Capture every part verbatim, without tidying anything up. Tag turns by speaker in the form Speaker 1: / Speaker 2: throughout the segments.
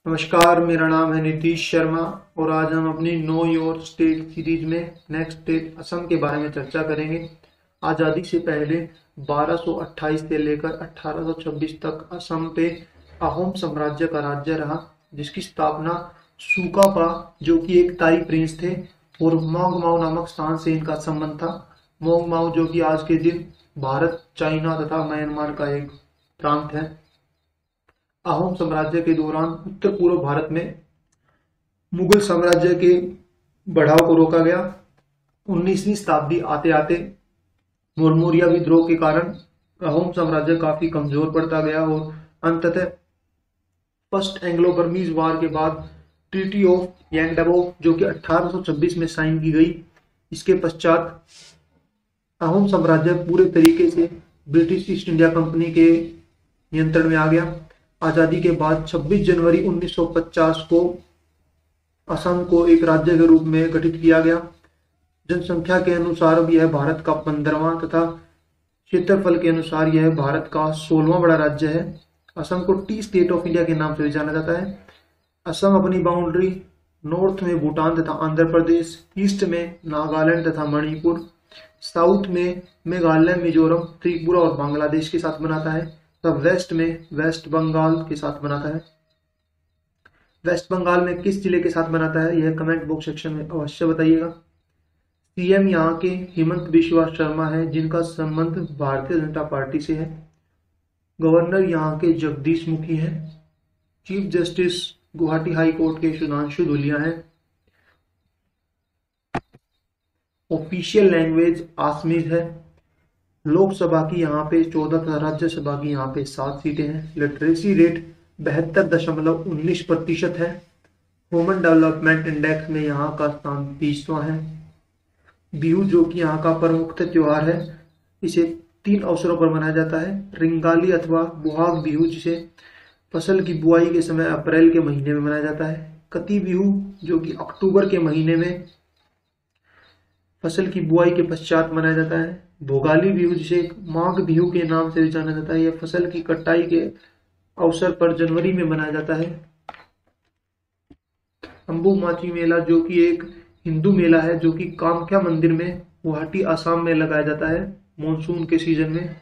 Speaker 1: नमस्कार, मेरा नाम है नीतीश शर्मा और आज हम अपनी नो योर स्टेट सीरीज में नेक्स्ट स्टेट असम के बारे में चर्चा करेंगे। आज़ादी से पहले बारह सौ अट्ठाईस से लेकर अठारह सौ छब्बीस तक असम पे अहोम साम्राज्य का राज्य रहा, जिसकी स्थापना सुकापा जो कि एक ताई प्रिंस थे और मोंग माओ नामक स्थान से इनका संबंध था। मोंग माओ जो कि आज के दिन भारत, चाइना तथा म्यांमार का एक प्रांत है। अहोम साम्राज्य के दौरान उत्तर पूर्व भारत में मुगल साम्राज्य के बढ़ाव को रोका गया। उन्नीसवीं शताब्दी आते आते मौर्य विद्रोह के कारण अहोम साम्राज्य काफी कमजोर पड़ता गया और अंततः फर्स्ट एंग्लो बर्मीज वार के बाद ट्रीटी ऑफ यांगडाबो जो कि अठारह सौ छब्बीस में साइन की गई, इसके पश्चात अहोम साम्राज्य पूरे तरीके से ब्रिटिश ईस्ट इंडिया कंपनी के नियंत्रण में आ गया। आजादी के बाद छब्बीस जनवरी उन्नीस सौ पचास को असम को एक राज्य के रूप में गठित किया गया। जनसंख्या के अनुसार यह भारत का पंद्रहवां तथा क्षेत्रफल के अनुसार यह भारत का सोलहवां बड़ा राज्य है। असम को टी स्टेट ऑफ इंडिया के नाम से भी जाना जाता है। असम अपनी बाउंड्री नॉर्थ में भूटान तथा आंध्र प्रदेश, ईस्ट में नागालैंड तथा मणिपुर, साउथ में मेघालय, मिजोरम, त्रिपुरा और बांग्लादेश के साथ बनाता है, तब वेस्ट में वेस्ट बंगाल के साथ बनाता है। वेस्ट बंगाल में किस जिले के साथ बनाता है यह कमेंट बॉक्स सेक्शन में अवश्य बताइएगा। सीएम यहाँ के हेमंत बिश्वा शर्मा है, जिनका संबंध भारतीय जनता पार्टी से है। गवर्नर यहाँ के जगदीश मुखी है। Chief justice Guwahati high court के सुधांशु धुलिया है। ऑफिशियल लैंग्वेज आसमीज है। लोकसभा की यहाँ पे चौदह तथा राज्यसभा की यहाँ पे सात सीटें हैं। लिटरेसी रेट बहत्तर दशमलव उन्नीस प्रतिशत है। ह्यूमन डेवलपमेंट इंडेक्स में यहाँ का स्थान तीसवां है। बिहू जो कि यहाँ का प्रमुख त्योहार है, इसे तीन अवसरों पर मनाया जाता है। रिंगाली अथवा बुहाग बिहू, जिसे फसल की बुआई के समय अप्रैल के महीने में मनाया जाता है। कती बिहू जो कि अक्टूबर के महीने में फसल की बुआई के पश्चात मनाया जाता है। भोगाली बिहू जिसे माघ बिहू के नाम से भी जाना जाता है, यह फसल की कटाई के अवसर पर जनवरी में मनाया जाता है। अंबुमाची मेला जो कि एक हिंदू मेला है, जो कि कामाख्या मंदिर में गुवाहाटी आसाम में लगाया जाता है मॉनसून के सीजन में।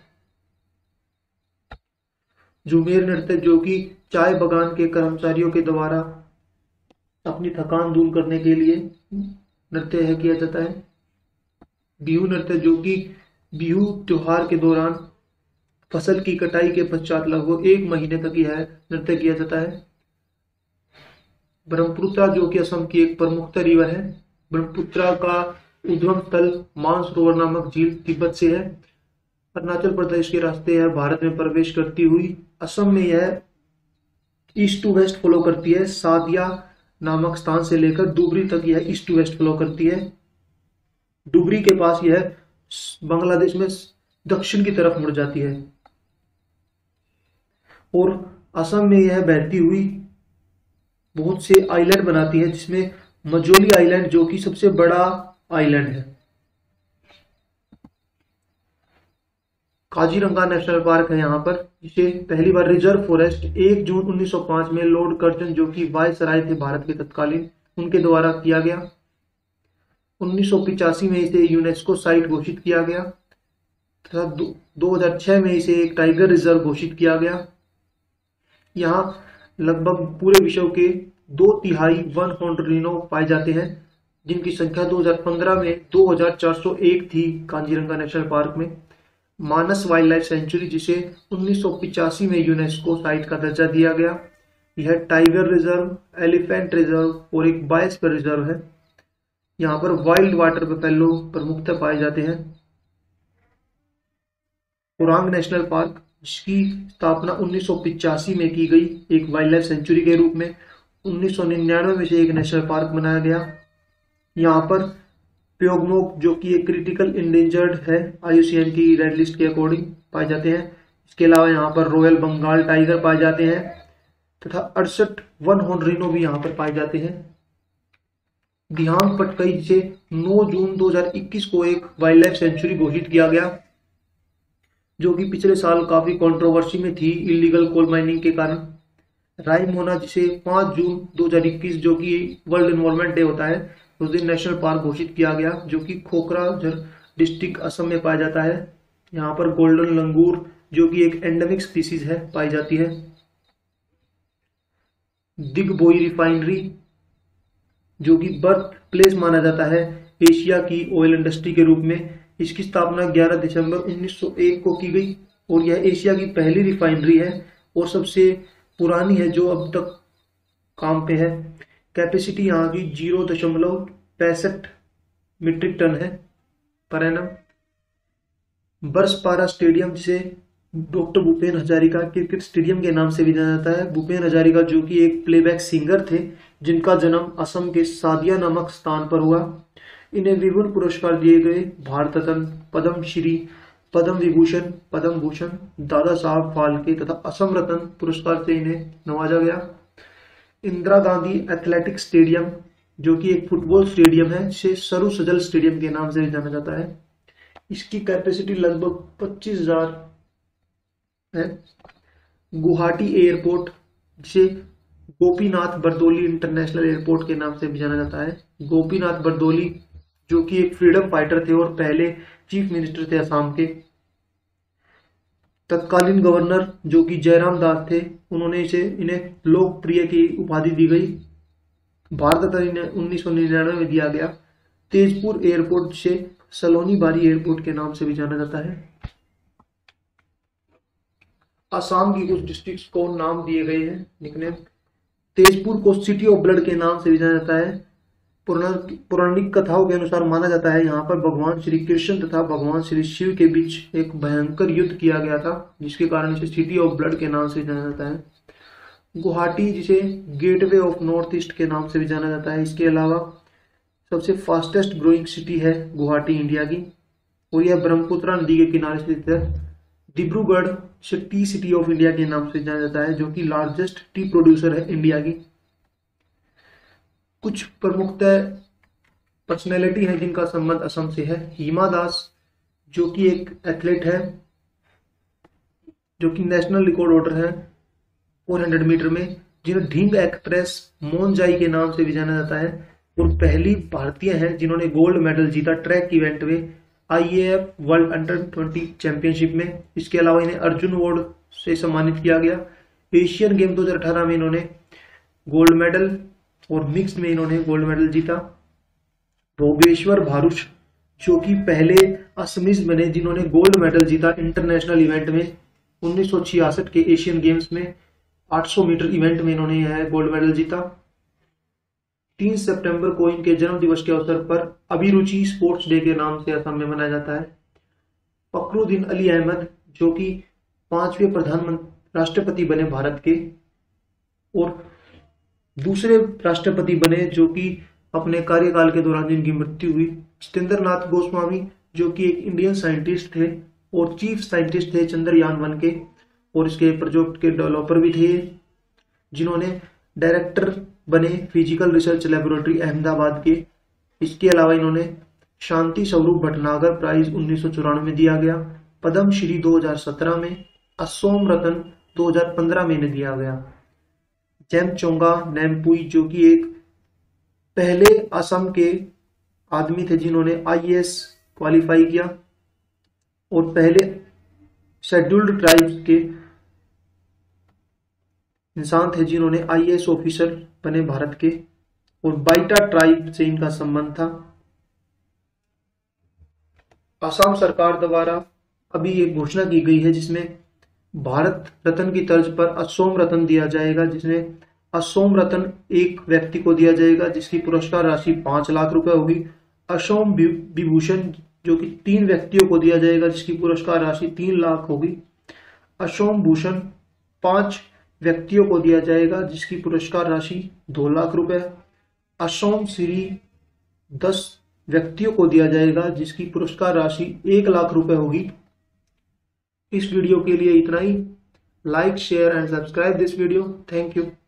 Speaker 1: झुमेर नृत्य जो कि चाय बागान के कर्मचारियों के द्वारा अपनी थकान दूर करने के लिए नृत्य है किया जाता है। बिहू नृत्य जो कि बिहू त्योहार के दौरान फसल की कटाई के पश्चात लगभग एक महीने तक यह नृत्य किया जाता है। ब्रह्मपुत्र जो कि असम की एक प्रमुख रिवर है। ब्रह्मपुत्र का उद्गम स्थल मानसरोवर नामक झील तिब्बत से है। अरुणाचल प्रदेश के रास्ते यह भारत में प्रवेश करती हुई असम में यह ईस्ट टू वेस्ट फ्लो करती है। सादिया नामक स्थान से लेकर डुबरी तक यह ईस्ट टू वेस्ट फ्लो करती है। डुबरी के पास यह बांग्लादेश में दक्षिण की तरफ मुड़ जाती है और असम में यह बहती हुई बहुत से आइलैंड बनाती है, जिसमें मजोली आइलैंड जो कि सबसे बड़ा आइलैंड है। काजीरंगा नेशनल पार्क है यहाँ पर, जिसे पहली बार रिजर्व फॉरेस्ट एक जून उन्नीस सौ पाँच में लॉर्ड कर्जन जो कि वायसराय थे भारत के तत्कालीन, उनके द्वारा किया गया। उन्नीस सौ पिचासी में इसे यूनेस्को साइट घोषित किया गया तथा दो हज़ार छह में इसे एक टाइगर रिजर्व घोषित किया गया। यहाँ लगभग पूरे विश्व के दो तिहाई वन हॉर्न रीनो पाए जाते हैं, जिनकी संख्या दो हज़ार पंद्रह में दो हज़ार चार सौ एक थी काजीरंगा नेशनल पार्क में। मानस वाइल्ड लाइफ सेंचुरी, जिसे उन्नीस सौ पिचासी में यूनेस्को साइट का दर्जा दिया गया, यह टाइगर रिजर्व, एलिफेंट रिजर्व और एक बायोस्फीयर रिजर्व है। यहाँ पर वाइल्ड वाटर बफेलो प्रमुखतः पाए जाते हैं। ओरांग नेशनल पार्क, जिसकी स्थापना उन्नीस सौ पिचासी में की गई एक वाइल्ड लाइफ सेंचुरी के रूप में, उन्नीस सौ निन्यानवे में से एक नेशनल पार्क बनाया गया। यहाँ पर प्योगमोक जो कि एक क्रिटिकल इंडेंजर्ड है आईयूसीएन की रेड लिस्ट के अकॉर्डिंग पाए जाते हैं। इसके अलावा यहाँ पर रॉयल बंगाल टाइगर पाए जाते हैं तथा अड़सठ वन हॉर्न रीनो भी यहाँ पर पाए जाते हैं। दिहांग पटकई, जिसे नौ जून दो हज़ार इक्कीस को एक वाइल्ड लाइफ सेंचुरी घोषित किया गया, जो कि पिछले साल काफी कंट्रोवर्सी में थी इलीगल कोल माइनिंग के कारण। राइम होना, जिसे पाँच जून दो हज़ार इक्कीस जो कि वर्ल्ड एनवायरनमेंट डे होता है, उस दिन नेशनल पार्क घोषित किया गया, जो कि कोकराझार डिस्ट्रिक्ट असम में पाया जाता है। यहाँ पर गोल्डन लंगूर जो कि एक एंडेमिक स्पीसीज है पाई जाती है। दिग्बोई रिफाइनरी जो कि बर्थ प्लेस माना जाता है एशिया की ऑयल इंडस्ट्री के रूप में, इसकी स्थापना ग्यारह दिसंबर उन्नीस सौ एक को की गई और यह एशिया की पहली रिफाइनरी है और सबसे पुरानी है जो अब तक काम पे है। कैपेसिटी यहाँ की जीरो दशमलव पैंसठ मीट्रिक टन है पर एनम। बरसपारा स्टेडियम, जिसे doctor Bhupen Hazarika cricket stadium के नाम से भी जाना जाता है। भूपेन हजारिका जो कि एक प्लेबैक सिंगर थे, जिनका जन्म असम के सादिया नामक स्थान पर हुआ। इन्हें विभिन्न पुरस्कार दिए गए, भारत रत्न, पद्म श्री, पद्म विभूषण, पद्म भूषण, दादा साहब फाल्के तथा असम रत्न पुरस्कार से इन्हें नवाजा गया। इंदिरा गांधी एथलेटिक स्टेडियम जो कि एक फुटबॉल स्टेडियम है, जिसे सरू सजल स्टेडियम के नाम से भी जाना जाता है। इसकी कैपेसिटी लगभग पच्चीस हजार है। गुवाहाटी एयरपोर्ट, जिसे गोपीनाथ बरदोली इंटरनेशनल एयरपोर्ट के नाम से भी जाना जाता है। गोपीनाथ बरदोली जो कि एक फ्रीडम फाइटर थे और पहले चीफ मिनिस्टर थे असम के। तत्कालीन गवर्नर जो कि जयराम दास थे, उन्होंने इसे इन्हें लोकप्रिय की उपाधि दी गई। भारत रत्न इन्हें उन्नीस सौ निन्यानवे में दिया गया। तेजपुर एयरपोर्ट, जिसे सलोनी बारी एयरपोर्ट के नाम से भी जाना जाता है। असम की कुछ डिस्ट्रिक्ट्स को नाम दिए गए हैं निकनेम। तेजपुर को सिटी ऑफ ब्लड के नाम से भी जाना जाता है। पौराणिक कथाओं के अनुसार माना जाता है यहाँ पर भगवान श्री कृष्ण तथा भगवान श्री शिव के बीच एक भयंकर युद्ध किया गया था, जिसके कारण इसे सिटी ऑफ ब्लड के नाम से जाना जाता है। गुवाहाटी, जिसे गेटवे ऑफ नॉर्थ ईस्ट के नाम से भी जाना जाता है। इसके अलावा सबसे फास्टेस्ट ग्रोइंग सिटी है गुवाहाटी इंडिया की, और यह ब्रह्मपुत्र नदी के किनारे स्थित है। डिब्रूगढ़ से टी सिटी ऑफ इंडिया के नाम से जाना जाता है, जो कि लार्जेस्ट टी प्रोड्यूसर है इंडिया की। कुछ प्रमुखतः पर्सनैलिटी है जिनका संबंध असम से है। हिमा दास जो कि एक एथलीट है, जो कि नेशनल रिकॉर्ड होल्डर है चार सौ मीटर में, जिन्हें ढींग एक्सप्रेस मोनजाई के नाम से भी जाना जाता है, और पहली भारतीय हैं जिन्होंने गोल्ड मेडल जीता ट्रैक इवेंट में IAF world under twenty championship में। इसके अलावा इन्हें अर्जुन अवार्ड से सम्मानित किया गया। एशियन गेम दो हज़ार अठारह में इन्होंने गोल्ड मेडल और मिक्स्ड में इन्होंने गोल्ड मेडल जीता। भोगेश्वर भारुच जो कि पहले असमीज बने जिन्होंने गोल्ड मेडल जीता इंटरनेशनल इवेंट में उन्नीस सौ छियासठ के एशियन गेम्स में आठ सौ मीटर इवेंट में इन्होंने यह गोल्ड मेडल जीता। तीन सितंबर को इनके जन्म दिवस के अवसर पर अभिरुचि स्पोर्ट्स डे के नाम से असम में मनाया जाता है। फखरुद्दीन अली अहमद जो कि पांचवें प्रधानमंत्री राष्ट्रपति बने भारत के, और दूसरे राष्ट्रपति बने जो कि अपने कार्यकाल के दौरान जिनकी मृत्यु हुई। जितेंद्र नाथ गोस्वामी जो कि एक इंडियन साइंटिस्ट थे और चीफ साइंटिस्ट थे चंद्रयान वन के, और इसके प्रोजेक्ट के डेवलपर भी थे, जिन्होंने डायरेक्टर बने फिजिकल रिसर्च लेबोरेटरी अहमदाबाद के। इसके अलावा इन्होंने शांति स्वरूप भटनागर प्राइज उन्नीस सौ चौरानवे में दिया गया। पद्म श्री दो हज़ार सत्रह में, असोम रत्न दो हज़ार पंद्रह में इन्हें दिया गया। जेमचोंगा नेमपुई जो कि एक पहले असम के आदमी थे जिन्होंने आईएएस क्वालिफाई किया, और पहले शेड्यूल्ड ट्राइब्स के इंसान थे जिन्होंने आईएएस ऑफिसर बने भारत के, और बाइटा ट्राइब से इनका संबंध था। असम सरकार द्वारा अभी एक घोषणा की गई है जिसमें भारत रत्न की तर्ज पर असोम रत्न दिया जाएगा, जिसमें असोम रत्न एक व्यक्ति को दिया जाएगा जिसकी पुरस्कार राशि पांच लाख रुपए होगी। असोम विभूषण जो कि तीन व्यक्तियों को दिया जाएगा जिसकी पुरस्कार राशि तीन लाख होगी। असोम भूषण पांच व्यक्तियों को दिया जाएगा जिसकी पुरस्कार राशि दो लाख रुपए। असोम श्री दस व्यक्तियों को दिया जाएगा जिसकी पुरस्कार राशि एक लाख रुपए होगी। इस वीडियो के लिए इतना ही। Like share and subscribe this video. Thank you.